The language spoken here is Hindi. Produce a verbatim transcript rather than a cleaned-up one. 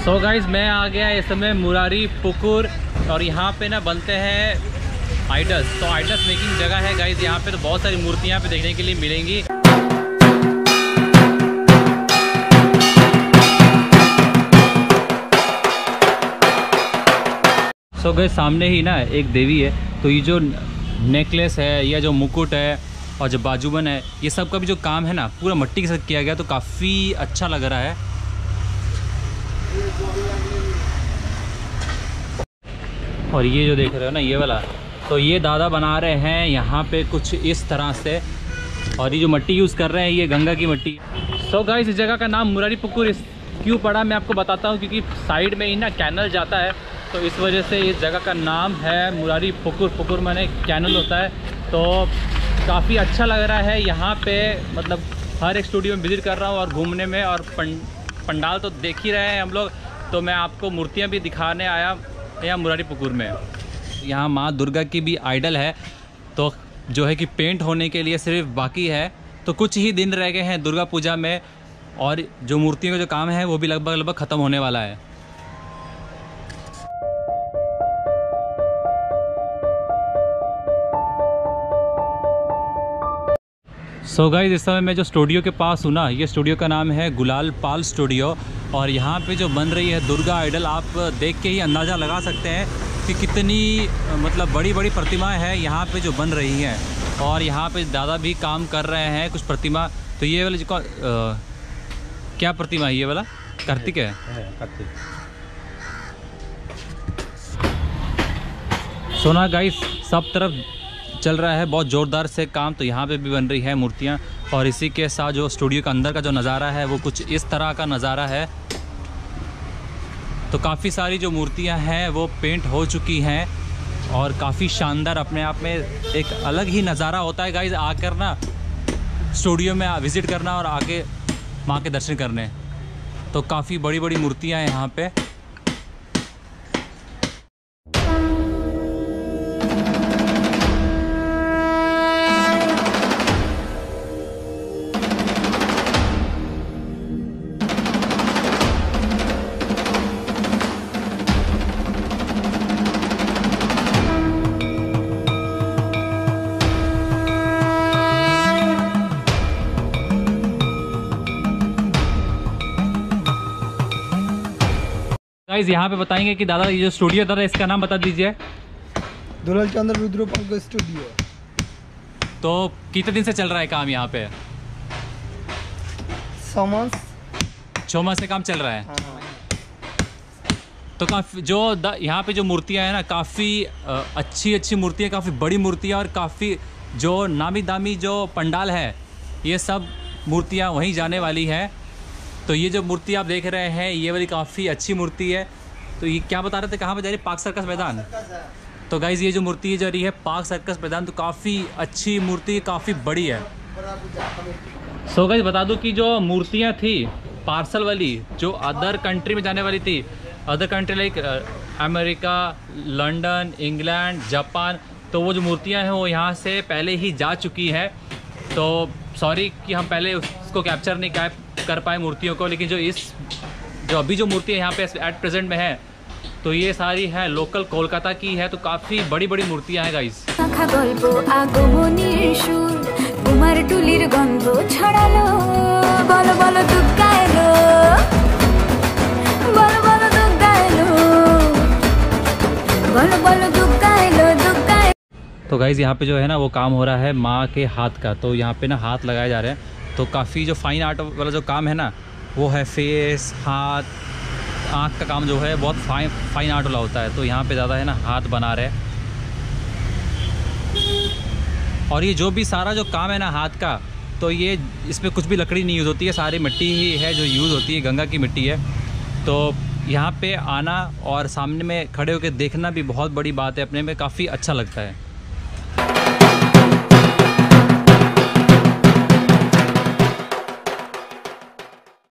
सो गाइज मैं आ गया इस समय मुरारी पुकुर और यहाँ पे ना बनते हैं आइडल्स। तो आइडल्स मेकिंग जगह है गाइज, यहाँ पे तो बहुत सारी मूर्तियाँ पे देखने के लिए मिलेंगी। सो गाइज सामने ही ना एक देवी है, तो ये जो नेकलेस है या जो मुकुट है और जो बाजूबन है, ये सब का भी जो काम है ना पूरा मिट्टी के साथ किया गया, तो काफ़ी अच्छा लग रहा है। और ये जो देख रहे हो ना ये वाला, तो ये दादा बना रहे हैं यहाँ पे कुछ इस तरह से, और ये जो मिट्टी यूज़ कर रहे हैं ये गंगा की मिट्टी। सो गाइस इस जगह का नाम मुरारी पुकुर क्यों पड़ा मैं आपको बताता हूँ, क्योंकि साइड में ही ना कैनल जाता है, तो इस वजह से इस जगह का नाम है मुरारी पुकुर। पुकुर माने कैनल होता है। तो काफ़ी अच्छा लग रहा है यहाँ पे, मतलब हर एक स्टूडियो में विज़िट कर रहा हूँ और घूमने में, और पंडाल तो देख ही रहे हैं हम लोग, तो मैं आपको मूर्तियाँ भी दिखाने आया यहाँ मुरारी पुकुर में। यहाँ माँ दुर्गा की भी आइडल है, तो जो है कि पेंट होने के लिए सिर्फ बाकी है, तो कुछ ही दिन रह गए हैं दुर्गा पूजा में, और जो मूर्तियों का जो काम है वो भी लगभग लगभग ख़त्म होने वाला है। सो so गाइस इस समय मैं जो स्टूडियो के पास हूँ ना, ये स्टूडियो का नाम है गुलाल पाल स्टूडियो, और यहाँ पे जो बन रही है दुर्गा आइडल, आप देख के ही अंदाज़ा लगा सकते हैं कि कितनी मतलब बड़ी बड़ी प्रतिमाएं हैं यहाँ पे जो बन रही हैं। और यहाँ पे दादा भी काम कर रहे हैं कुछ प्रतिमा। तो ये वाला जो क्या प्रतिमा है, ये वाला कार्तिक है, कार्तिक। सोना गाइस सब तरफ चल रहा है बहुत ज़ोरदार से काम, तो यहाँ पे भी बन रही है मूर्तियाँ। और इसी के साथ जो स्टूडियो के अंदर का जो नज़ारा है वो कुछ इस तरह का नज़ारा है। तो काफ़ी सारी जो मूर्तियाँ हैं वो पेंट हो चुकी हैं, और काफ़ी शानदार अपने आप में एक अलग ही नज़ारा होता है गाइस, आकर ना स्टूडियो में विज़िट करना और आके माँ के दर्शन करने। तो काफ़ी बड़ी बड़ी मूर्तियाँ हैं यहाँ पे। गाइस यहाँ पे बताएंगे कि दादा ये जो स्टूडियो दादा इसका नाम बता दीजिए। दुलाल चंद्र रुद्रपाल का स्टूडियो। तो कितने दिन से चल रहा है काम यहाँ पे? छः मास छः मास से काम चल रहा है। हाँ। तो काफ़ी जो यहाँ पे जो मूर्तियाँ हैं ना, काफ़ी अच्छी अच्छी मूर्तियाँ, काफ़ी बड़ी मूर्तियाँ, और काफ़ी जो नामी दामी जो पंडाल है, ये सब मूर्तियाँ वहीं जाने वाली है। तो ये जो मूर्ति आप देख रहे हैं ये वाली काफ़ी अच्छी मूर्ति है। तो ये क्या बता रहे थे, कहाँ पे जा रही है? पार्क सर्कस मैदान। तो गाइज ये जो मूर्ति जा रही है पार्क सर्कस मैदान, तो काफ़ी अच्छी मूर्ति, काफ़ी बड़ी है। सो so गाइज बता दूं कि जो मूर्तियाँ थी पार्सल वाली, जो अदर कंट्री में जाने वाली थी, other country like America, London, England, Japan, तो वो जो मूर्तियाँ हैं वो यहाँ से पहले ही जा चुकी है। तो सॉरी कि हम पहले उसको कैप्चर नहीं कर कर पाए मूर्तियों को, लेकिन जो इस जो अभी जो मूर्तियाँ यहाँ पे एट प्रेजेंट में है, तो ये सारी है लोकल कोलकाता की है। तो काफ़ी बड़ी बड़ी मूर्तियाँ हैं गाइस। तो गाइस यहाँ पे जो है ना वो काम हो रहा है माँ के हाथ का, तो यहाँ पे ना हाथ लगाए जा रहे हैं। तो काफ़ी जो फाइन आर्ट वाला जो काम है ना, वो है फेस, हाथ, आँख का काम जो है बहुत फाइन फाइन आर्ट वाला होता है। तो यहाँ पे ज़्यादा है ना हाथ बना रहे हैं। और ये जो भी सारा जो काम है ना हाथ का, तो ये इसमें कुछ भी लकड़ी नहीं यूज़ होती है, सारी मिट्टी ही है जो यूज़ होती है, गंगा की मिट्टी है। तो यहाँ पे आना और सामने में खड़े होकर देखना भी बहुत बड़ी बात है, अपने में काफ़ी अच्छा लगता है।